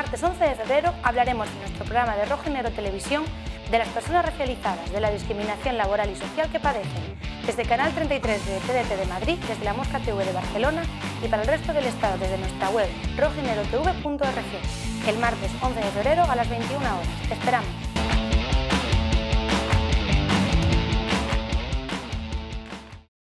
martes 11 de febrero hablaremos en nuestro programa de Rojo y Negro Televisión de las personas racializadas, de la discriminación laboral y social que padecen, desde Canal 33 de TDT de Madrid, desde La Mosca TV de Barcelona y para el resto del estado desde nuestra web rojoynegrotv.org, el martes 11 de febrero a las 21 horas. ¡Te esperamos!